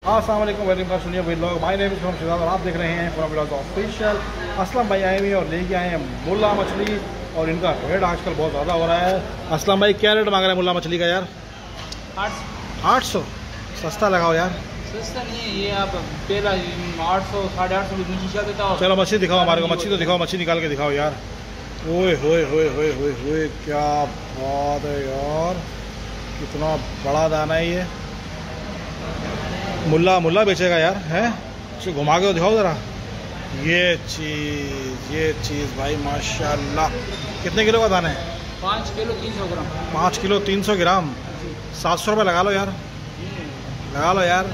अस्सलाम वालेकुम, वेलकम कर सुनिए vlog. My name is Shahzad और आप देख रहे हैं पूरा व्लॉग ऑफिशियल। असलम भाई आए हुए और लेके आए हैं मुल्ला मछली और इनका रेट आजकल बहुत ज़्यादा हो रहा है। असलम भाई क्या रेट मांग रहे हैं मुल्ला मछली का यार? 800। सस्ता लगाओ यार। सस्ता नहीं है ये, आप पहला 800 850 नीचे देता हो। चलो मछली दिखाओ हमारे को, मछली तो दिखाओ, मछली निकाल के दिखाओ यार। ओए होए होए होए होए होए, क्या बात है यार, कितना बड़ा दाना है ये। मुल्ला बेचेगा यार, हैं? इसे घुमा के दिखाओ ज़रा। ये चीज़ भाई माशाल्लाह। कितने किलो का दाना है? 5 किलो 300 ग्राम। 5 किलो 300 ग्राम। 700 रुपये लगा लो यार, लगा लो यार।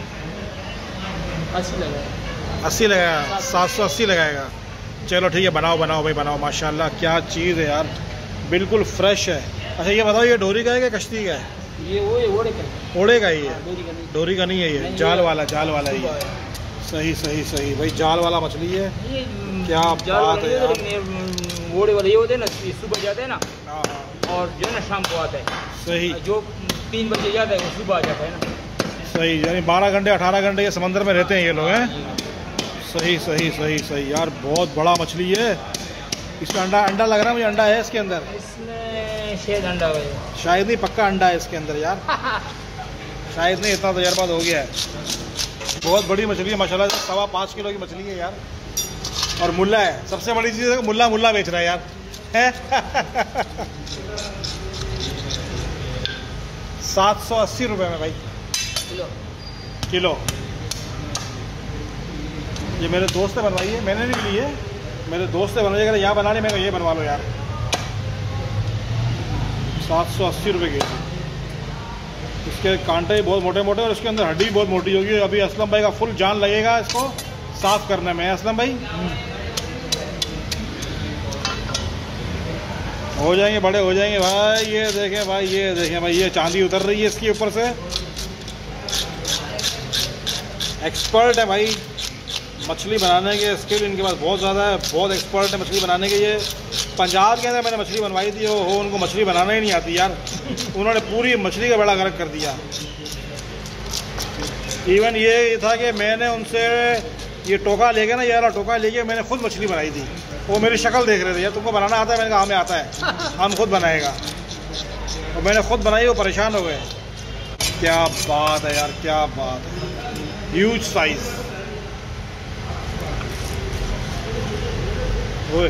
80 लगाया, 80 लगाया, 780 लगाएगा। चलो ठीक है, बनाओ बनाओ भाई बनाओ। माशाल्लाह क्या चीज़ है यार, बिल्कुल फ्रेश है। अच्छा ये बताओ, ये डोरी का है कि कश्ती का है? ये वो है ओड़े का, ओड़े का ही है? डोरी का नहीं नहीं है ये, जाल वाला ही है। सही भाई, जाल वाला मछली है। क्या बात है यार। ओड़े वाले ये होते हैं ना, सुबह जाते हैं ना हाँ। और जो है ना शाम को आता है। सही, जो 3 बजे जाता है वो सुबह आ जाता है ना। सही, यानी 12 घंटे 18 घंटे ये समंदर में रहते हैं ये लोग, हैं? सही यार, बहुत बड़ा मछली है। इसका अंडा लग रहा है मुझे, अंडा है इसके अंदर? इसमें शायद अंडा है, शायद नहीं, पक्का अंडा है इसके अंदर यार। शायद नहीं, इतना तजर्बा हो गया है। बहुत बड़ी मछली है माशाल्लाह, 5.25 किलो की मछली है यार। और मुल्ला है, सबसे बड़ी चीज़ है मुल्ला बेच रहा है यार। 780 रुपये में भाई किलो। ये मेरे दोस्त ने बनवाई है, मैंने नहीं ली है, मेरे दोस्त ने बनवाई। अगर यहाँ बनाने में ये बनवा लो यार। 780 रुपये के जी। इसके कांटे बहुत मोटे मोटे और इसके अंदर हड्डी बहुत मोटी होगी। अभी असलम भाई का फुल जान लगेगा इसको साफ करने में। असलम भाई हो जाएंगे, बड़े हो जाएंगे भाई। ये देखें भाई, ये देखें भाई, ये चांदी उतर रही है इसके ऊपर से। एक्सपर्ट है भाई मछली बनाने के, स्किल इनके पास बहुत ज़्यादा है, बहुत एक्सपर्ट है मछली बनाने के। ये पंजाब के अंदर मैंने मछली बनवाई थी, वो उनको मछली बनाना ही नहीं आती यार। उन्होंने पूरी मछली का बेड़ा गर्क कर दिया। इवन ये था कि मैंने उनसे ये टोका लेके ना, ये वाला टोका लेके मैंने खुद मछली बनाई थी। वो मेरी शक्ल देख रहे थे, यार तुमको बनाना आता है? मैंने कहा हमें आता है, हम खुद बनाएगा। और मैंने खुद बनाई, वो परेशान हो गए। क्या बात है यार, क्या बात है। Huge size. ओए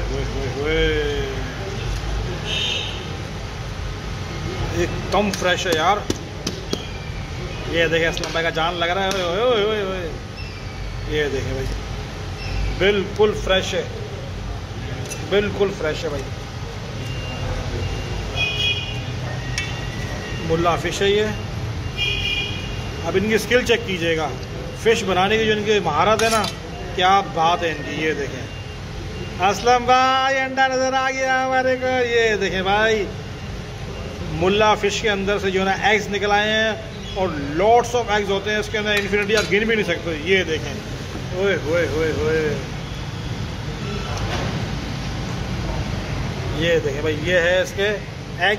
एकदम फ्रेश है यार। ये देखें, असलम भाई का जान लग रहा है। ओए ये देखें भाई, बिल्कुल फ्रेश है, बिल्कुल फ्रेश है भाई। मुल्ला फिश है ये। अब इनकी स्किल चेक कीजिएगा, फिश बनाने की जो इनकी महारत है ना, क्या बात है इनकी। ये देखें असलम भाई, अंडा नजर आ गया हमारे को। ये देखें भाई, मुल्ला फिश के अंदर से जो है ना एग्स निकल आए हैं और लॉट्स ऑफ एग्स होते हैं इसके अंदर, इन्फिनिटी, आप गिन भी नहीं सकते। ये देखें, ओए होए। ये देखें भाई, ये है इसके एग।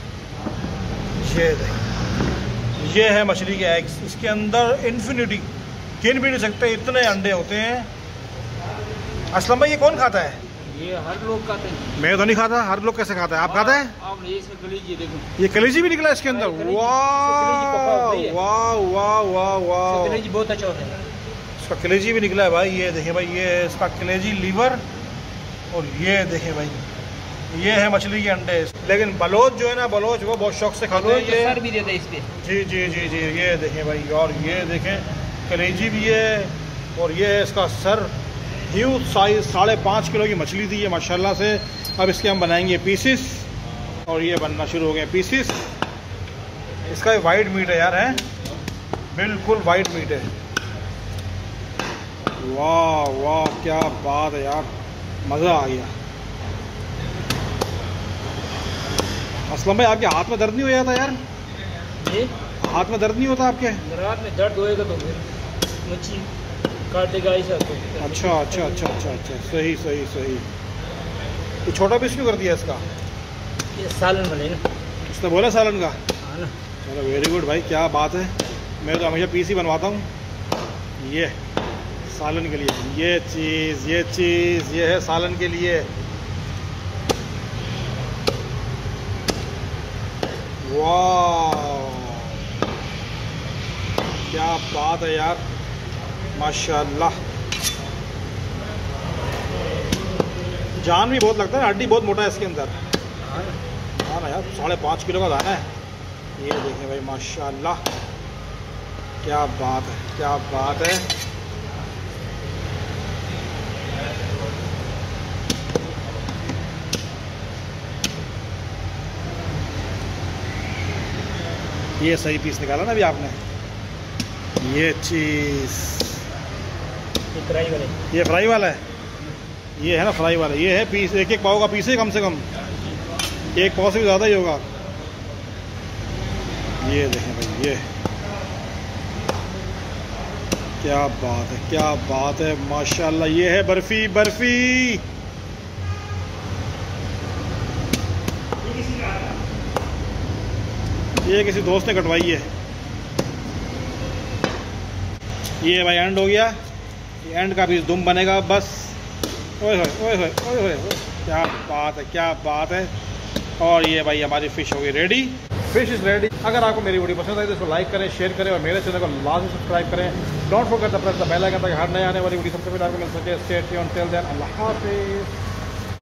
ये देखें, ये है मछली के एग्स। इसके अंदर इन्फिनिटी, गिन भी नहीं सकते, इतने अंडे होते हैं। असलम भाई ये कौन खाता है? ये हर लोग खाते हैं। मैं तो नहीं खाता। हर लोग कैसे खाता है? आप खाता है? आप ये इसका कलेजी देखो, ये कलेजी भी निकला इसके अंदर। वाह, कलेजी बहुत अच्छा होता है। इसका कलेजी भी निकला है भाई। ये देखें भाई, ये है इसका कलेजी, लीवर। और ये देखें भाई, ये है मछली के अंडे। लेकिन बलोच जो है ना, बलोच वो बहुत शौक से खाते हैं। ये सर भी देते हैं इस पे। जी। ये देखें भाई, और ये देखें कलेजी भी है और ये है इसका सर। ह्यूज साइज, 5.5 किलो की मछली थी ये माशाल्लाह से। अब इसके हम बनाएंगे पीसेस और ये बनना शुरू हो गए पीसेस। इसका वाइट मीट है यार, है बिल्कुल वाइट मीट है। वाह क्या बात है यार, मज़ा आ गया। असलम भाई आपके हाथ में दर्द नहीं हो जाता यार? ये हाथ में दर्द नहीं होता आपके? रात में दर्द होएगा तो फिर मच्छी काटेगा ऐसा तो। अच्छा। सही। ये छोटा पीस क्यों कर दिया इसका? ये सालन बने ना, उसने बोला सालन का। हाँ ना। चलो वेरी गुड भाई, क्या बात है। मैं तो हमेशा पीस ही बनवाता हूँ। ये सालन के लिए, ये चीज़ ये है सालन के लिए। वाह क्या बात है यार, माशाल्लाह। जान भी बहुत लगता है, हड्डी बहुत मोटा है इसके अंदर। हाँ ना यार, 5.5 किलो का दाना है। ये देखें भाई माशाल्लाह, क्या बात है, क्या बात है। ये सही पीस निकाला ना अभी आपने, ये चीज़, ये फ्राई वाला है, ये है ना फ्राई वाला, ये है पीस, एक एक पाव का पीस है कम से कम, एक पाव से भी ज़्यादा ही होगा। ये देखें भाई, ये क्या बात है, क्या बात है माशाल्लाह। ये है बर्फ़ी, बर्फ़ी। ये किसी दोस्त ने कटवाई है। ये भाई एंड हो गया, ये एंड का पीस दुम बनेगा बस। ओए होए ओए होए ओए होए, क्या बात है, क्या बात है। और ये भाई हमारी फ़िश हो गई रेडी, फिश इज़ रेडी। अगर आपको मेरी वीडियो पसंद आई तो इसको लाइक करें, शेयर करें और मेरे चैनल को लाजमी सब्सक्राइब करें। Don't forget the press the bell icon ताकि हर नए आने वाली वीडियो सबसे पहले आपको मिल सके। स्टे ट्यून्ड टिल देन, अल्लाह हाफिज़।